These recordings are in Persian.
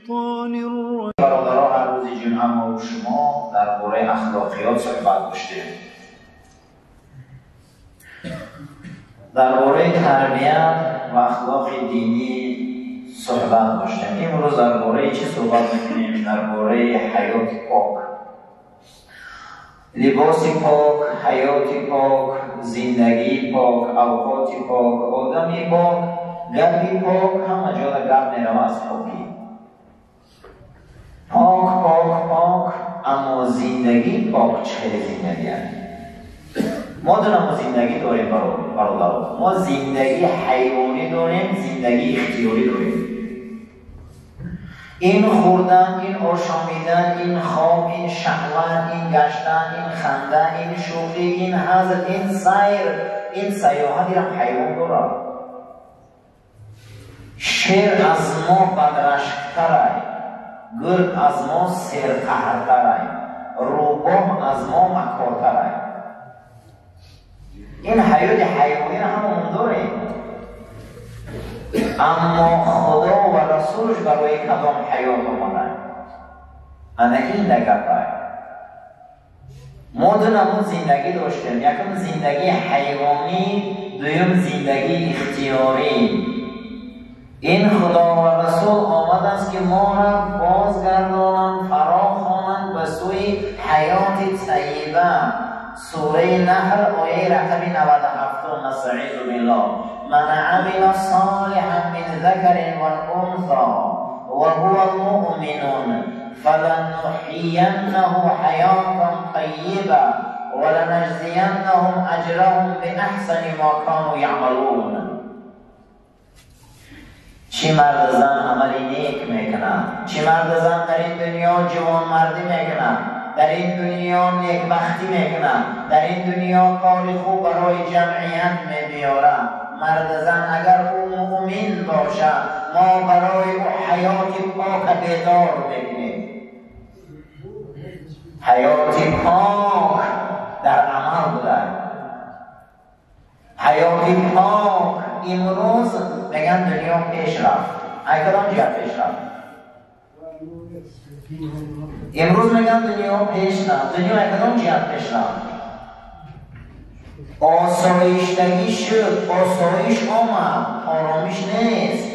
الشيطان الرجيم. برادران هر روز جمعه ما و شما درباره اخلاقیات صحبت داشتیم. درباره تربیت و اخلاق دینی صحبت داشتیم. امروز درباره چی صحبت می‌کنیم؟ درباره حیات پاک، لباس پاک، حیات پاک، زندگی پاک، اوقات پاک، آدمی پاک، قلبی پاک. همه جا گپ می‌رود از پاکی. پاک پاک پاک، اما زندگی پاک چه زندگی هست؟ ما دو نوع زندگی داریم برادران. ما زندگی حیوانی داریم، زندگی اختیاری داریم. این خوردن، این آشامیدن، این خواب، این شهوت، این گشتن، این خنده، این شوخی، این حزن، این سیر، این سیاحتی هم حیوان دارد. شیر از ما بدرشک‌تره، گرگ از ما سرقهرتره، روباه از ما مکارتره. این حیات حیوانی را همون داریم، اما خدا و رسولش برای کدام حیات آمدن؟ انا این دگرده. ما دو نمون زندگی داشتیم، یکم زندگی حیوانی، دویم زندگی اختیاری. این خدا و رسول آمد است که ما را بازگردانند، فراخوانند به سوی حیات طیبه. سوره نحل آیه رقم 97. نستعیذ بالله. من عمل صالحا من ذکر و انثی وهو مؤمن فلنحيينه حیاتا طیبه ولنجزینهم اجرهم باحسن ما كانوا یعملون. چی مرد زن عملی نیک میکنن، چی مرد زن در این دنیا جوان مردی میکنن، در این دنیا نیکبختی میکنن، در این دنیا کار خوب برای جمعیت میبیارن. مرد زن اگر او مؤمن باشه، ما برای او حیات پاک بیدار میکنیم. حیات پاک در عمل بوده. حیات پاک امروز میگن دنیا پیش رفت. کدام جهت پیش رفت؟ امروز میگن دنیا پیش رفت. دنیا کدام جهت پیش رفت؟ آسایشتگی شد، آسایش آمد، آرامیش نیست.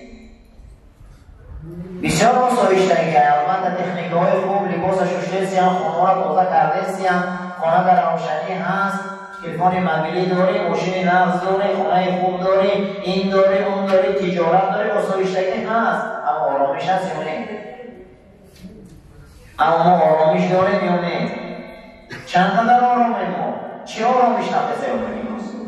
بسیار آسایشتگی البته تکنیک های خوب، لباس شوشته سیان، خانه را تازه کرده سیان، خانه در روشنی هست، تلفن موبایلی داری، ماشین نقد داری، خانه خوب داری، این داری، اون داری، تجارت داری، آسایشتگی هست، اما آرامش هست یا نه؟ اما آرامش داریم یا نه؟ چند قدر آرامیم ما؟ چی آرامش نفسه یا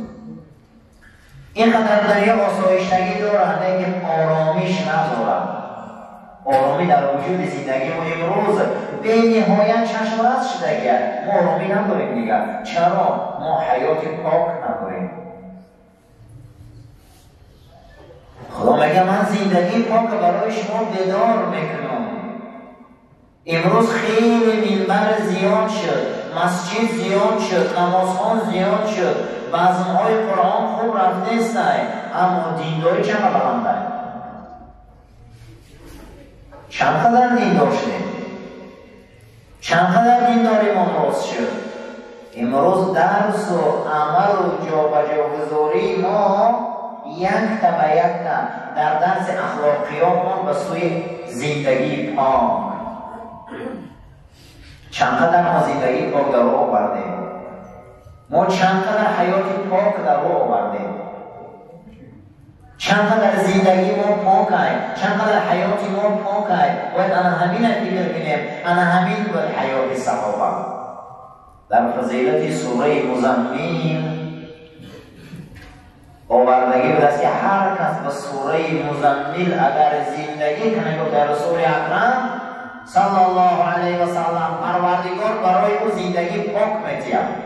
این قدر دنیا آسایشتگی دارن لیکن آرامش ندارن. آرامی در وجود زندگی ما امروز به نهایت چشم‌رس شدگیه. ما آرامی نداریم دیگر. چرا؟ ما حیات پاک نداریم. خدا میگه من زندگی پاک برای شما بیدار میکنم. امروز خیلی منبر زیاد شد، مسجد زیاد شد، نمازخوان زیاد شد، وزنهای قرآن خوب رفته است، اما دینداری چقدر بلنده؟ چند قدر دین داشتیم؟ چند قدر دینداری ما درست شد؟ امروز درس و عمل و جابجاگذاری ما یک تا به یک در درس اخلاقیات ما به سوی زندگی پاک. چند قدر ما زندگی پاک در راه آوردیم؟ ما چند قدر حیات پاک در راه آوردیم؟ چند قدر زندگی ما پاک است؟ چند قدر حیات ما پاک است؟ باید انا همین فکر کنیم، انا همین باید حیات صحابه. در فضیلت سوره مزمل آوردگی بود است که هر کس به سوره مزمل اگر زندگی کنه که در رسول اکرم صلی الله علیه و سلم پروردگار برای او زندگی پاک می‌دهد.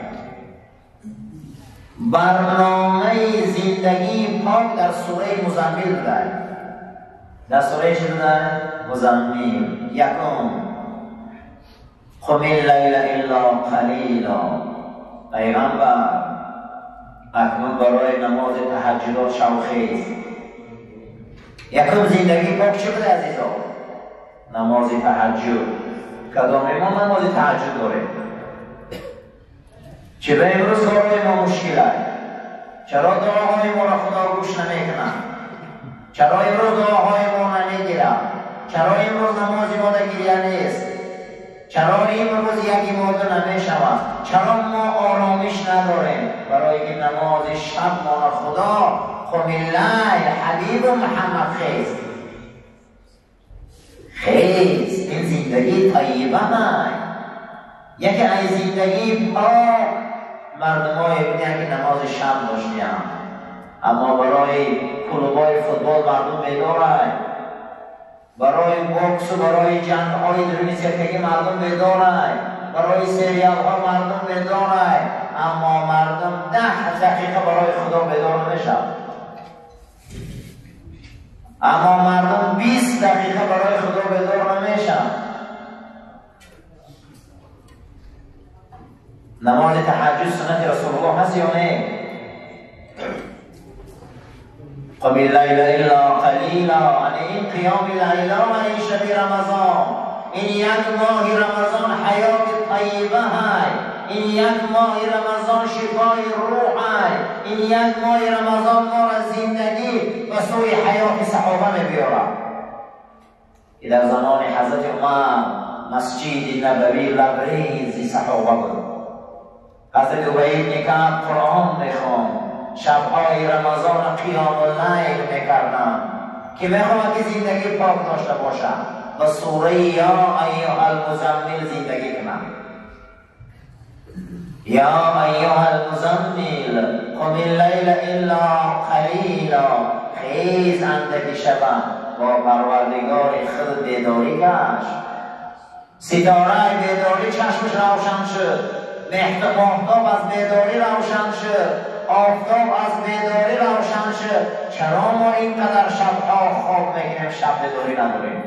برنامه زندگی پاک در سوره مزمل دارد. در سوره چه دارد؟ مزمل. یکم قم اللیل الا قلیلا. پیغمبر اکنون برای نماز تهجد شوخیز. یکم زندگی پاک چه بوده عزیزان؟ نماز تهجد. کدام ما نماز تهجد داره؟ چرا امروز کارهای ما مشکله؟ چرا دعاهای ما را خدا گوش نمیکنه؟ چرا امروز دعاهای ما نمیگیره؟ چرا امروز نماز ما در گریه نیست؟ چرا امروز یک عبادت نمیشود؟ چرا ما آرامش نداریم؟ برای که نماز شب ما خدا قم اللیل حبیب محمد خیز این زندگی طیبه های یکی از زندگی پاک مردمای بودن که نماز شب داشتیم، اما برای کلوبای فوتبال مردم بیدارند، برای بوکس و برای جنگ های درونی زیادگی مردم بیدارند، برای سریال ها مردم بیدارند، اما مردم 10 دقیقه برای خدا بیدار نمیشن. اما مردم 20 دقیقه برای خدا بیدار نمیشن. نماز تهجد سنت رسول الله هست یا نه؟ قم اللیل الا قلیلا، این قیام لیلا و این شب رمضان، این یک ماه رمضان حیات طیبه های، این یک ماه رمضان شفای روح های، این یک ماه رمضان ما را زندگی و سوی حیات صحابه میبیاره. در زمان حضرت عمر مسجد نبوی لبریز صحابه بود. حضرت ابی بن کعب قرآن میخوان، شبهای رمضان قیام اللیل میکردن که میخواد که زندگی پاک داشته باشن و سوره یا ایها المزمل زندگی کنن. یا ایها المزمل قم اللیل الا قلیلا، خیز اندکی شبه با پروردگار خود بیداری گشت. ستاره بیداری چشمش روشن شد، مهد ماهتاب از بیداری روشن شد، آفتاب از بیداری روشن شد. چرا ما اینقدر شبها خواب میکنیم شب بیداری نداریم؟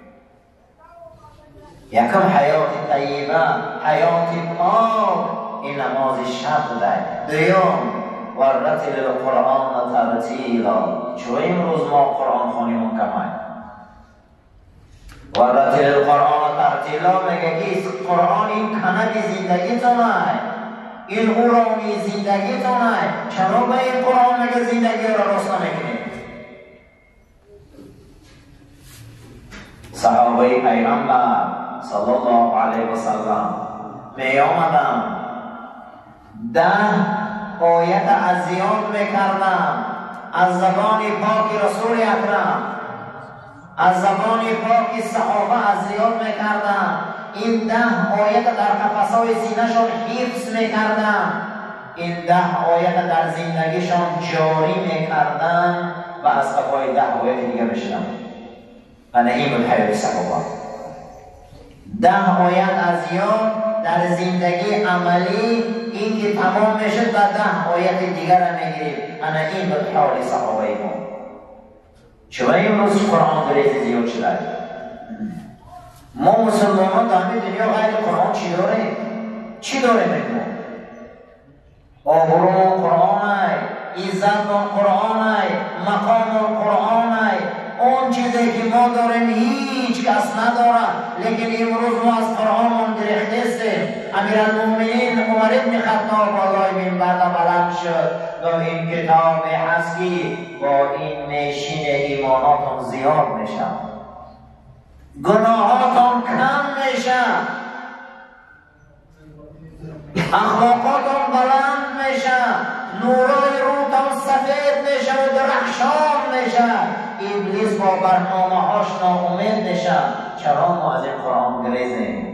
یکم حیات طیبه، حیات پاک این نماز شب بوده. دویم ورتل القرآن ترتیلا، چرا امروز ما قرآن خوانیمون کمه؟ ورتل القرآن ترتیلا میگه که قرآن این کنه زندگی تونه، این قرآنی زندگی تونه. چرا به این قرآن میگه زندگی را رسنا میکنید؟ صحابه پیغمبر صلی الله علیه و سلم می آمدن 10 آیت از زیاد میکردن از زبان پاک رسول اکرم، از زبان پاک صحابه از زیاد میکردن. این 10 آیت در قفسهای سینه‌شان حفظ میکردن، این 10 آیت در زندگیشان جاری میکردن و از قفای 10 آیت دیگه بشدن. و این بود حیات صحابه. 10 آیت از یاد در زندگی عملی این که تمام میشد و 10 آیت دیگر را میگیریم. این بود حال صحابه ما. چرا امروز قرآن دریز زیاد شده؟ ما مسلمانان در همین دنیا غیر قرآن چی داره؟ چی داره میگم؟ آبرو قرآن های، عزت قرآن های، مقام قرآن های. اون چیزی که ما داریم هیچ کس نداره، لیکن امروز ما از قرآن منگرفته هستیم. امیرالمومنین عمر بن خطاب بالای منبر بلند شد و این کتاب هست که با این میشین ایماناتون زیاد میشه، گناهاتون کم میشه، اخلاقاتون بلند میشه، نورای روتون سفید میشه و درخشان میشه. ابلیس با برنامه هاش ناامید میشه. چرا ما از این قرآن گریزیم؟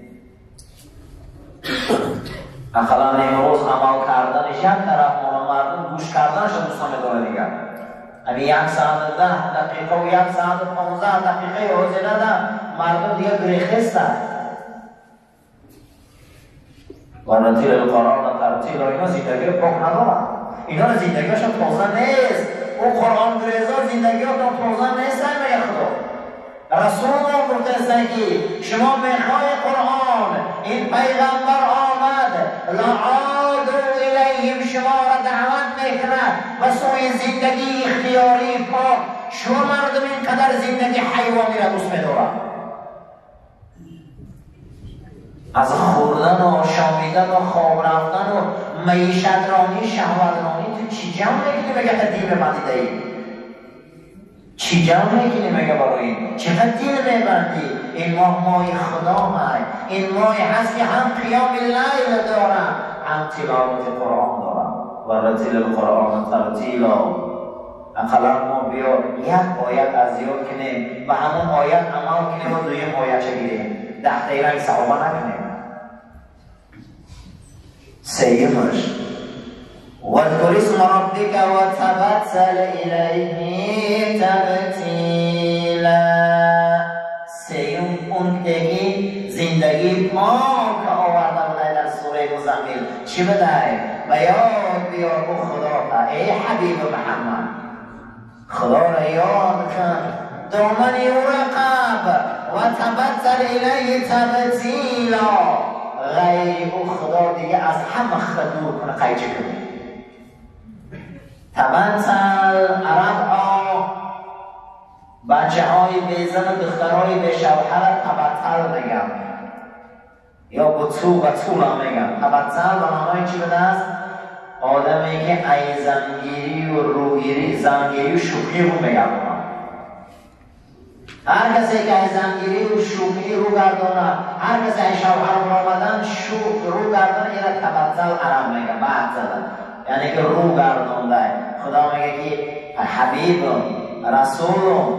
اقلا امروز عمل کردنش یک طرف، مردم گوش کردنش دوستان داره دیگر. امی 1 ساعت 10 دقیقه و 1 ساعت 15 دقیقه حوزه ندن، مردم دیگه گریخستن. ورتل القرآن ترتیلا، اینا زندگی پاک ندارن، اینا زندگیشون تازه نیست. او قرآن گریزا زندگیاتون تازه نیست. میگه خدا رسول الله گفته که شما میخوای قرآن، این پیغمبر آمد لعادو الیهم، شما را دعوت میکند و سوی زندگی اختیاری پاک. شما مردم اینقدر زندگی حیوانی را دوست میدارن، از خوردن و آشامیدن و خواب رفتن و معیشت رانی شهوت رانی تو چی جمع میکنی بگه تا دین ببندیده ای؟ چی جمع میکنی بگه برای این؟ چقدر دین میبندی؟ این ماه خدا های، این ماه هست که هم قیام لیل دارم هم تلاوت قرآن دارم و رتل القرآن ترتیلا. اقلا ما بیا یک آیت از یاد کنیم و همون آیت عمل کنیم و دویم آیت چگیریم 10 دقیقه صحابه نکنیم. سیمش واذکر اسم ربک و تبتل الیه تبتیلا. سیم اون که زندگی پاک آورده بوده در سوره مزمل چی بده؟ و یاد بیار به خدا تا ای حبیب محمد خدا را یاد کن، دامنی او رقب و تبتل الیه تبتیلا. غیر او خدا دیگه از همه خدور کنه قیچه کنه. تبتل عرب ها بچه های بیزن و دخترهای بشوهر تبتل میگم یا بطول هم میگم. تبتل به معنای چی بده است؟ آدمی که ای زنگیری و روگیری زنگیری و شوخی رو میگم. هر کسی که ای زنگیری و شوخی رو گردانه، هر کسی ای شوهر رو آمدن رو گردانه ایره تبتل عرب میگم. بعد زدن یعنی که رو گردانده. خدا میگه که حبیب رسول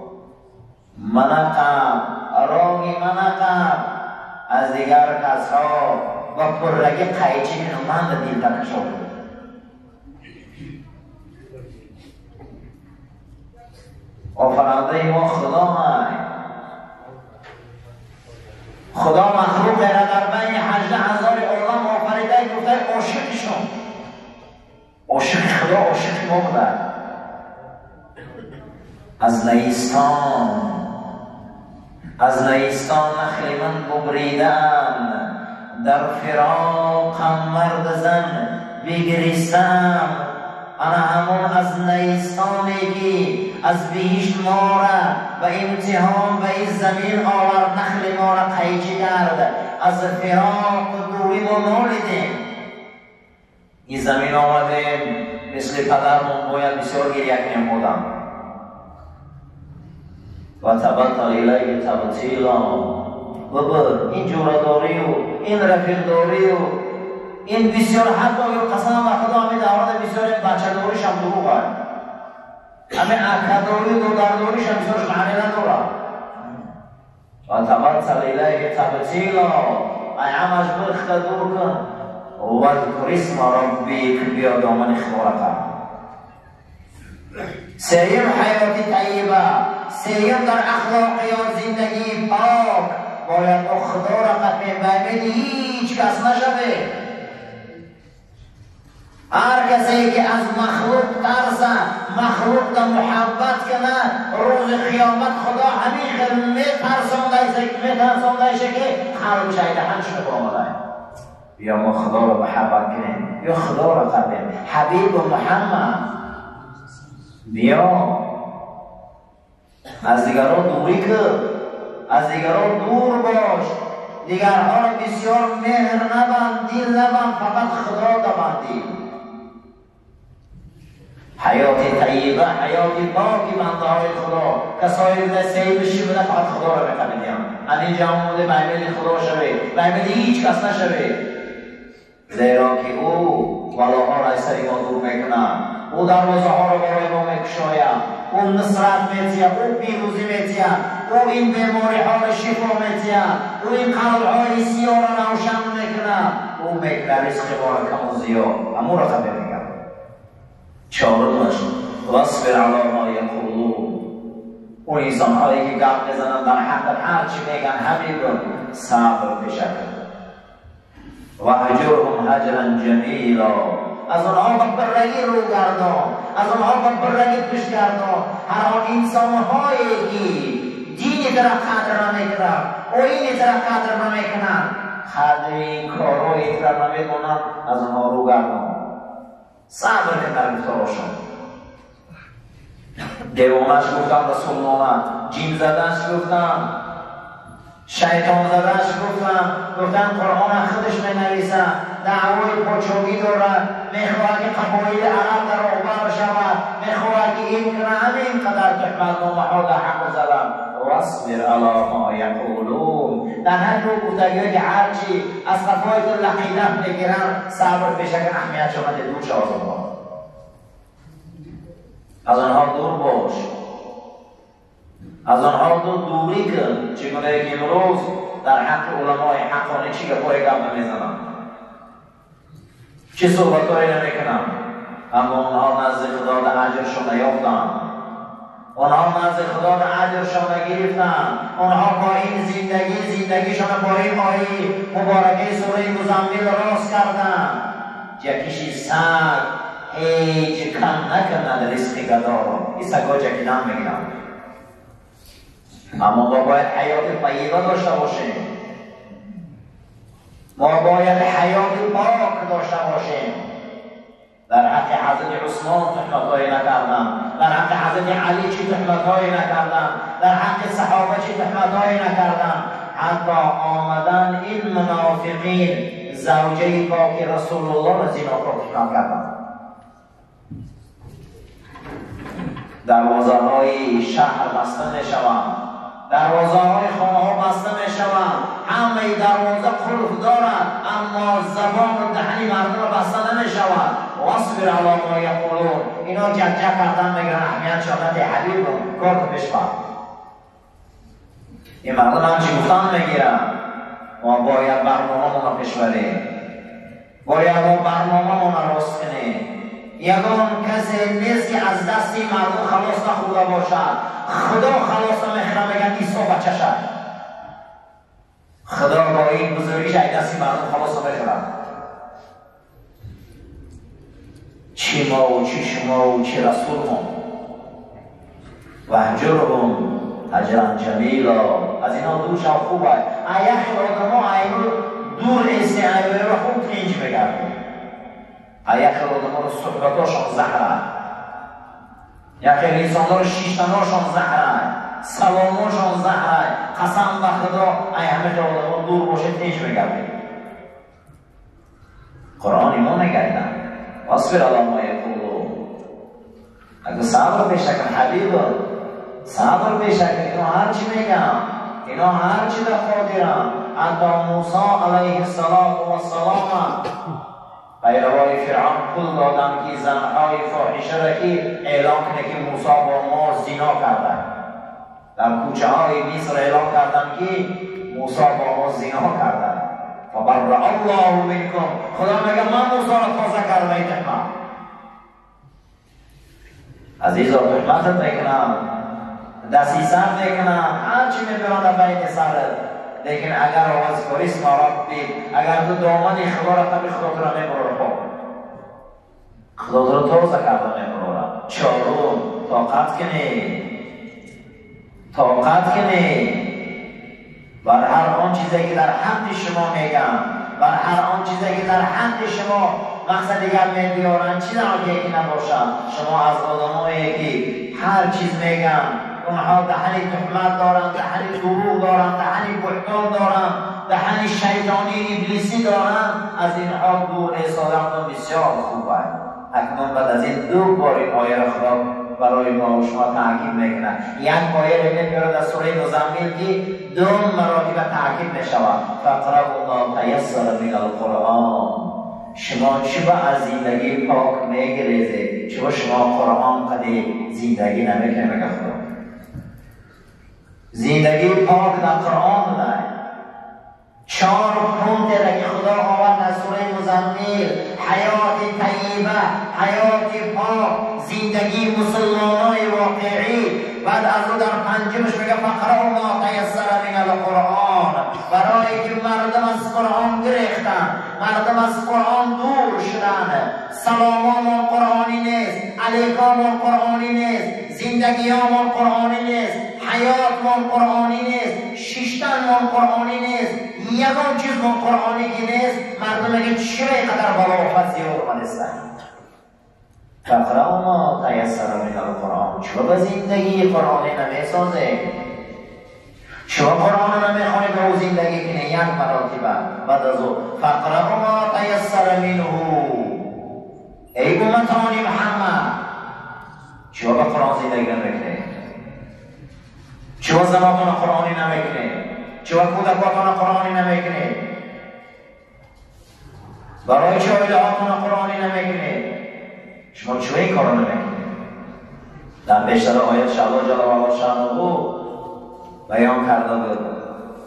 منقب راهی منقب از دیگر کسها با پررگی قیچی کنم من به دیل تکشا کنم. آفرانده ما خدا های خدا مخلوق را در بین 18,000 عالم آفریده گفته عاشقشون. عاشق خدا عاشق ما بوده. از نیستان نخل من ببریدم، در فراقم مرد زن بگریستم. انا همون از نیستانی که از بهشت ما را و امتحان به این زمین آورد، نخل ما را قیچی کرد، از فراق دوری ما نالیدیم. این زمین آمدیم مثل پدرمون باید بسیار گریه کنیم بودم. و تبتل الیه تبتیلا. ببر این جوراداری و این رفیقداری و این بسیار حتی و قسم و خدا همین دوران بسیار بچه داریش هم دروغ هست. همین اکداری و درداریش هم بسیارش معنی نداره. و تبتل الیه تبتیلا. ای همش برخت دور کن و اذکر اسم ربک بیا دامن خدا را. سیم حیاتی طیبه، سیم در اخلاقیات زندگی پاک باید او خدا را قطعه بمید هیچ کس نشده. هر کسی که از مخلوق ترسه، مخلوق را محبت کنه، روز قیامت خدا همین میترسانده که خلق شایده همچنه برامده. یا ما خدا را محبت کنیم یا خدا را قطعه حبیب و محمد بیا از دیگران دوری کن، از دیگران دور باش، دیگرها را بسیار مهر نبند، دل نبند، فقط خدا دبندی. حیاتی طیبه، حیاتی پاکی بنده های خدا کسایی بوده سیبشی بوده فقط خدا را بقبیدیم. اینجا بوده بایمید خدا شوه، بایمید هیچ کس نشوه، زیرا که او بلاها را سری ما دور میکنه، او دروازه ها را برای ما میکشاید، او نصرت میتیه، او پیروزی میتیه، او این بیماری ها را شفا میتیه، او این قلب های سیاه را روشن میکنه، او میکنه رزق ما را کم و زیاد. امو را خبر میگم. چهارمش واصبر علی ما یقولون. اون انسان هایی که گپ میزنن در حق هر چی میگن همین رو صبر پیشه کن. و هجرهم هجرا جمیلا. از اونها با برگی رو گردان، از اونها با برگی پیش گردان. هر آن انسان هایی که دینی در قدر نمیکنن و اینی در قدر نمیکنن، قدر این کارهایی در نمیکنن، از اونها رو گردان. صبر کن در گفتارشون. دیوانش گفتن رسول آمد، جیم زدنش گفتن شیطان زدش گفتن قرآن خودش بنویسه، دعوای پاچوگی داره، میخواد که قبایل عرب در اوبر شود، میخواد که این کنه همینقدر تحمل نامه ها در حق زدن. واصبر علی ما یقولون، در هر دو گفتگویی که هرچی از قفایت لقیدت میگیرن صبر بشه که اهمیت شما دور شد. از آنها دور باش، از آنها دوری کن. چگونه که امروز در حق علمای حقانی چی گپای گپ نمیزنن، چه صحبتایی نمیکنن، اما آنها نزد خدا در اجرشون نیافتن، آنها نزد خدا در اجرشون نگرفتن. آنها با این زندگیشون با این آیه مبارکه سوره مزمل راست کردن. جکشی سگ هیچ کم نکنند رزق گدا را، این سگا جکیدن میگیرن. اما ما باید حیات طیبه داشته باشیم، ما باید حیات پاک داشته باشیم. در حق حضرت عثمان تهمت‌هایی نکردم، در حق حضرت علی چی تهمت‌هایی نکردم، در حق صحابه چی تهمت‌هایی نکردم. حتی آمدن این منافقین زوجه پاک رسول الله را زیناکار کردن. دروازه‌های شهر بسته می‌شوند، دروازه‌های خانه‌ها بسته می‌شوند، همه دروازه قلف دارند اما زبان و دهن مردم را بسته نمی‌شود. واصبر علی ما یقولون، اینا جک کردن میگن اهمیت شهادت حبیب رو کار پیش بر. این مردم هم چی گفتن میگیرن. ما باید برنامه‌مون را پیش بریم، باید ما برنامه‌مون را راست کنیم. یگان کسی نیست که از دستی مردم خلاص نخورده باشد. خدا خلاص نمیخوره، میگن عیسی بچه شد. خدا با این بزرگیش از دستی مردم خلاص نمیخوره. چی ما و چی شما و چی رسول هم وحجرهم هجرا جمیلا. از اینا دور شو خوبه. ایخی آدم ها اینو دور ایستی اینو خوب تینج بگردیم. یکی آدم رو صحبتاشون زهره، یکی لیسان‌ها رو شیشتناشون زهره، سلاماشون زهره. قسم به خدا ای همه که آدم دور باشه تیج بگردیم. قرآن ما نگردن. واصبر علی ما یقولون. اگه صبر پیشه کن حبیب، صبر پیشه کن. اینا هرچی میگن، اینا هرچی در خاطرن. حتی موسی علیه السلام پیروای فرعون پول دادن که زنهای فاحشه را که اعلام کنه که موسی با ما زنا کرده. در کوچه های مصر اعلام کردن که موسی با ما زنا کرده. فبرأ الله منکم، خدا میگه من موسی را تازه کردم. ای تهمت عزیزا، تهمتت میکنم، دسیسه میکنم، هرچی میبرن بین سرت. لیکن اگر آواز کاری اسم ربی، اگر تو دامنی خدا را تبی خدا تو را میبرور خوب، خدا تو را تازه کرده میبرورم. چارون طاقت کنی بر هر آن چیزی که در حق شما میگم، بر هر آن چیزی که در حق شما مقصد دیگر میبیارن، چی در آنکه یکی نباشن. شما از آدمایی که هر چیز میگن اونها دهنی تهمت دارن، دهنی دروغ دارن، دهنی بهتان دارن، دهنی شیطانی ابلیسی دارن، از اینها دور ایستادن بسیار خوبه. اکنون بعد از این دو بار این آیه را خدا برای ما و شما تاکید میکنه. یک آیه را میبره در سوره مزمل که دو مراتب تاکید میشود. فاقرؤوا ما تیسر من القرآن. شما چه از زندگی پاک میگریزید، چه شما قرآن قدی زندگی نمیکنه. مگه خدا زندگی پاک در قرآن داره. 4 پونت که خدا آورد در سوره مزمل: حیات طیبه، حیات پاک، زندگی مسلمانای واقعی. بعد از او در پنجمش میگه فقرؤوا ما تیسر من القرآن. برای که مردم از قرآن گریختن، مردم از قرآن دور شدن. سلامامون قرآنی نیست، علیکامون قرآنی نیست، زندگیامون قرآنی نیست، حیاتمون قرآنی نیست، شیشتنمون قرآنی نیست. یکم چیزمون قرآنی که نیست. مردم میگه چرا اینقدر بالا و فضی و هستن؟ فقرؤوا ما تیسر من القرآن. چرا به زندگی قرآنی نمیسازه؟ چرا قرآن نمیخونی به یک مراتبه بعد از او فقرأوا ما تیسر منه. ای امتان محمد چرا به قرآن زندگی نمیکنه؟ چرا زناتون قرآنی نمیکنه؟ چرا کودکاتون قرآنی نمیکنه؟ برای چه آیلهاتون قرآنی نمیکنه؟ شما چرا این کارو نمیکنه؟ در بیشتر آیات شعبا جل و علا شأنه بیان کرده بود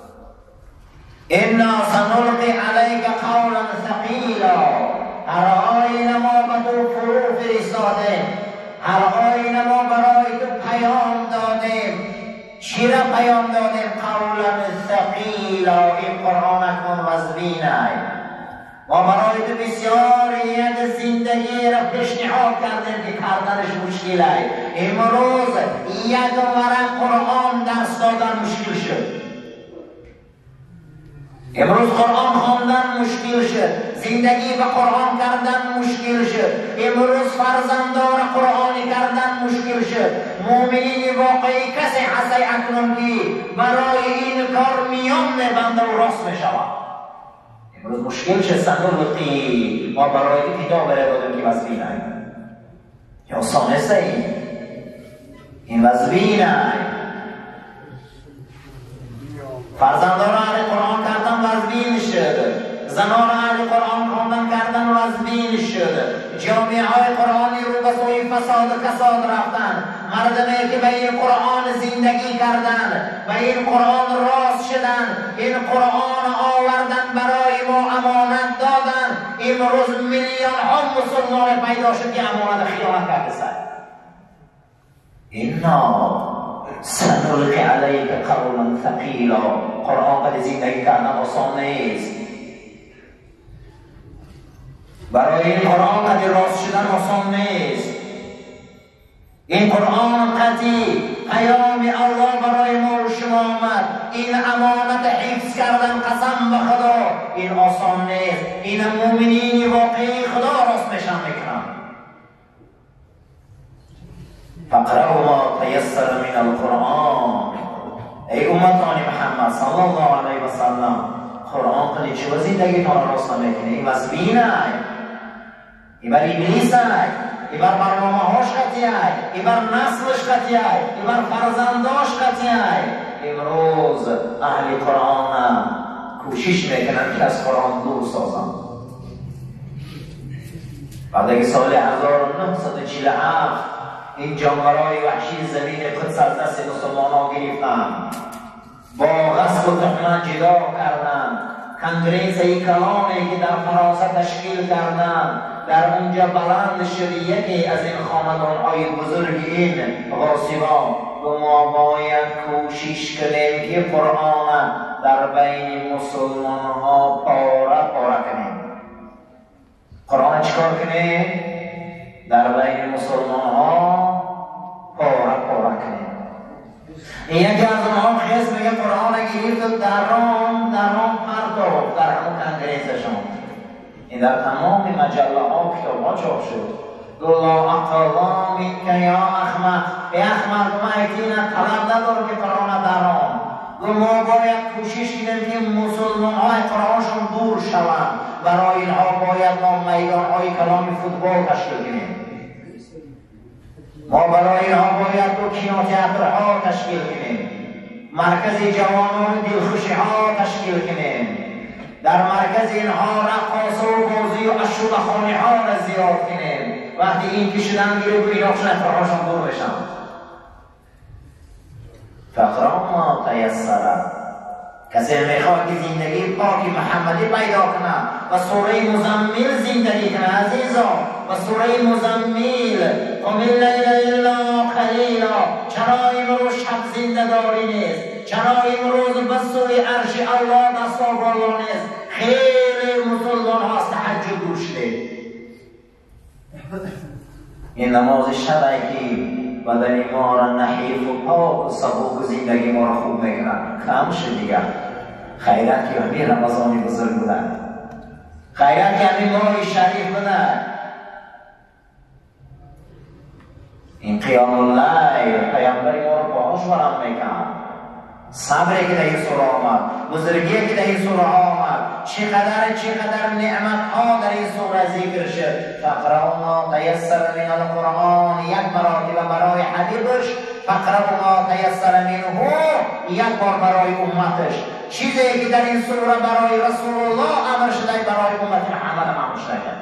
انا سنلقی علیک قولا ثقیلا. هر آیه ما به تو فرو فرستادیم، هر آیه ما برای تو پیام دادیم. چی را پیام دادیم؟ قولا ثقیلا. این قرآن کن وزبینه ما برای تو بسیار یک زندگی را پیشنهاد کردیم که کردنش مشکله. امروز یک ورق قرآن درس دادن مشکل شد، امروز قرآن خواندن مشکل شد، زندگی به قرآن کردن مشکل شد، امروز فرزندان قرآنی کردن مشکل شد. مؤمنین واقعی کسی هست اکنون که برای این کار میان بنده و راست میشود. امروز مشکل شد. سنلقی ما برای کتاب را دادیم که وزبینه یا آسان است این وزبینه. فرزندان اهل قرآن کردن وزبین شد، زنان اهل قرآن خواندن کردن وزبین شد. جامعه های قرآنی رو به سوی فساد و کساد رفتن. مردمی که به این قرآن زندگی کردن، به این قرآن راست شدن، این قرآن آوردن برای ما امانت دادن. امروز میلیون ها مسلمان پیدا شد که امانت خیانت کرده سر. اینا سنلقی علیک قولا ثقیلا. قرآن قد زندگی کردن آسان نیست. برای این قرآن قد راست شدن آسان نیست. این قرآن قدی پیام الله برای ما و شما آمد. این امانت حفظ کردن قسم به خدا این آسان نیست. این مؤمنین واقعی خدا راست میشن میکنن. فقرأوا ما تیسر من القرآن. ای امتان محمد صلی الله علیه و سلم قرآن قلی چه زندگی تان راست نمیکنه؟ این وزبینه، این بر ابلیس این بر برنامه هاش قطعی، این بر نسلش قطعی، این بر فرزنداش قطعی. امروز اهل قرآن کوشش میکنن که از قرآن دور سازن. بعد سال 1947 این جانورای وحشی زمین قدس از دست مسلمان ها گرفتن، با غصب و تهمت جدا کردن. کنگره کلانی که در فرانسه تشکیل کردن در اونجا بلند شد یکی از این خاندان های بزرگ این غاصبان. و ما باید کوشش کنیم که قرآن در بین مسلمان ها پاره کنیم. قرآن چکار کنیم؟ در بین مسلمان ها پاره کنیم. این یکی از اونها خیز میگه قرآن گرفت در رام پرداخت در همون کنگرهشون. این در تمام مجله ها کتاب ها چاپ شد. الله اقتضا منک یا احمد. ای احمد ما اکینا طلب ندارم که قرآن در رام. و ما باید کوشش کنیم که مسلمان های قرآنشون دور شوند. برای اینها باید ما میدان های کلام فوتبال تشکیل کنیم. ما برای اینها باید دو کینوتئاترها تشکیل کنیم. مرکز جوانان دلخوشی ها تشکیل کنیم. در مرکز اینها رقاصه و بازی و اشوب خانه ها را زیاد کنیم. وقتی این کشیدن گیره و ایناشون اطرافشان دور بشن. فقرأوا ما تیسر. کسی میخواد که زندگی پاک محمدی پیدا کنه و سوره مزمل زندگی کنه عزیزان. و سوره مزمل قم اللیل الا قلیلا. چرا امروز شب زنده داری نیست؟ چرا امروز به سوی عرش الله دستا بالا نیست؟ خیلی مسلمان ها از تهجد دور شده. این نماز شبه که بدن ما را نحیف و پاک و سبوک و زندگی ما را خوب میکنن کم شد دیگر. خیرت که همین رمضانی بزرگ بودن، خیرت که همین ماه شریف بودن. این قیام اللیل پیامبر ما را باهاش برام میکنن. صبری که در این سوره آمد، بزرگی که در این سوره آمد، چقدر نعمت ها در این سوره ذکر شد. فقرأوا ما تیسر من القرآن، یک مراتب برای حبیبش، فقرأوا ما تیسر منه یک بار برای امتش. چیزی که در این سوره برای رسول الله امر شده برای امت محمد هم امر شده.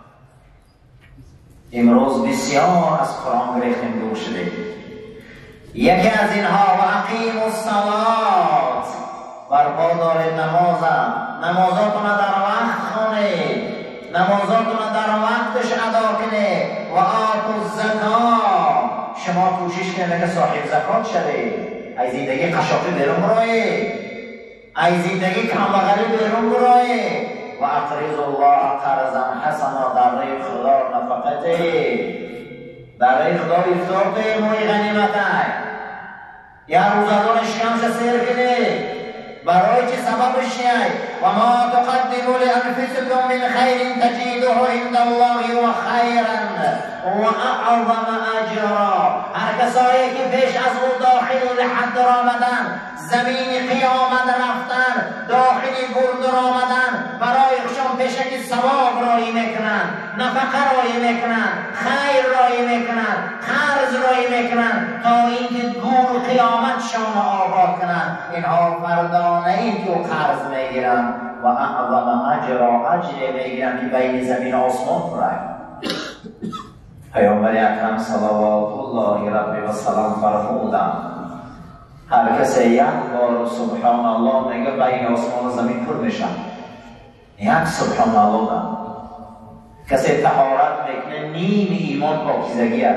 امروز بسیار از قرآن گرفتیم دور شده. یکی از اینها و اقیموا الصلاة، برپا دارید نمازاتون در وقت خونید، نمازاتون در وقتش ادا کنید. و آتوا الزکات، شما کوشش کنید که صاحب زکات شوید، از زندگی قشاقی بیرون برایید، از زندگی کمبغلی بیرون برایید. و اقرضوا الله قرضا حسنا، در راه خدا نفقته، در راه خدا افطار کنید، موی غنیمته. یا روزادار شکمش سیر کنید، برای چه سببش نیست؟ و ما تقدموا لانفسکم من خیر تجدوه عند الله و خیرا و اعظم اجرا. هر کسایی که پیش از او داخل لحد آمدن، زمین قیامت رفتن، داخل بردر آمدن، برای خشم پیشکی ثواب رایی میکنن، نفقه رایی میکنن، خیر رایی میکنن، قرض رایی میکنن، تا اینکه گور قیامت شما آباد کنن. اینها فردانه این که قرض میگیرن و اعظم اجرا، اجر میگیرن که بین زمین آسمان فرق. پیامبر اکرم صلوات الله ربی و سلام فرمودند هر کسی یک بار سبحان الله میگه بین آسمان و زمین پر میشن. یک سبحان الله دارد. کسی طهارت میکنه نیم ایمان پاکیزگیه.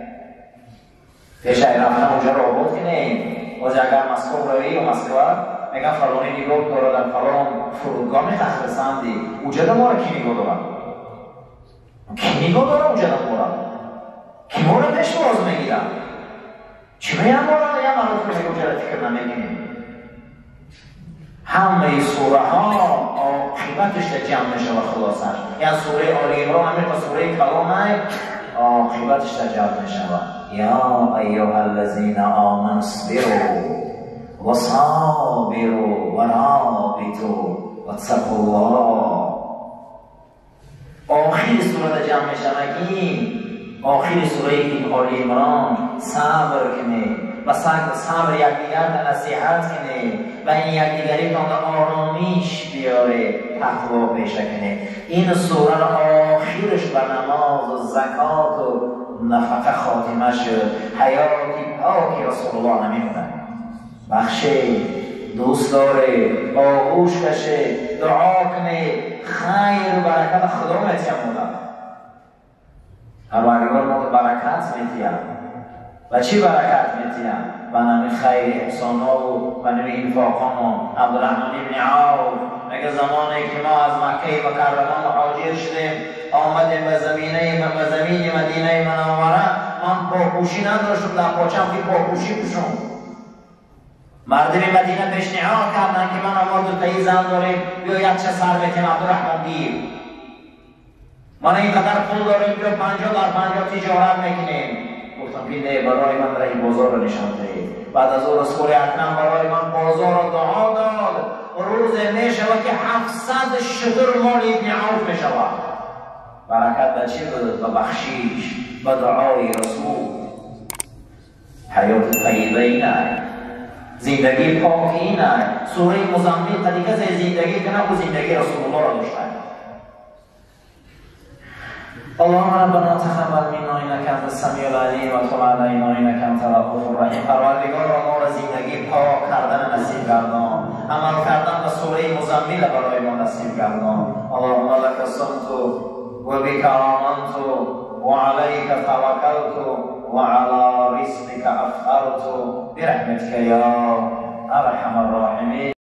پیش رفتن اونجا رو آباد کنیم. اونجا اگر مسکو روی و مسکو میگن فلانی نگاه داره در فلان فرودگاه میتخلصندی، اونجا دا ما را کی نگاه دارم؟ کی نگاه دارم اونجا دا ما را؟ کی ما را پیش باز میگیرم؟ چی میگم ما را؟ یا مرد که میگه اونجا را فکر نمیکنیم. همه سوره ها عاقبتش در جمع میشه و خلاصش. یا سوره آل عمران همین تا سوره کلام عاقبتش در جمع میشه. یا ایها الذین آمنوا اصبروا و صابروا و رابطوا واتقوا الله. آخر سوره در جمع میشه. آخر سوره آل عمران صبر کنید و صبر یکدیگر نصیحت کنید و این یکدیگری که آرامیش بیاره، تقوا پیشه کنید. این سوره آخرش به نماز و زکات و نفقه خاتمه شد. حیاتی پاکی رسول الله نمیمونه. بخشه، دوست داره، آغوش کشه، دعا کنه، خیر و برکت خدا میتیمونه. پروردگار ما برکت میتیم. و چی برکت میتیم؟ و نمی خیر احسان ها و نمی انفاق ها. عبدالرحمن ابن عوف میگه زمانی که ما از مکه و کربلا مهاجر شدیم آمدیم به زمین مدینه منوره، من پاپوشی نداشتم، در پاچم که پاپوشی پوشم. مردم مدینه پیشنهاد کردن که من اما دوتایی زن داریم، بیا یک چه سر بتیم عبدالرحمن دیر. من اینقدر پول داریم بیا 50 در 50 تجارت میکنیم. گفتم که برای من رای بازار رو نشان دهید. بعد از او رسول اکرم برای من بازار رو دعا داد. روز میشود که 700 شتر مال ابن عوف میشود. برکت به چی بود؟ به بخشیش، به دعای رسول. حیات طیبه اینه، زندگی پاک اینه. سوره مزمل قدیقه زندگی کنه و زندگی رسول الله را داشته. اللهم ربنا تقبل منا انك انت السميع العليم وتب علينا انك انت الغفور الرحيم. پروردگار ما را زندگی پاک کردن نصیب گردان، عمل کردن به سوره مزمل برای ما نصیب گردان. اللهم لك صمت وبك آمنت وعليك توكلت وعلى رزقك افطرت برحمتك يا ارحم الراحمين.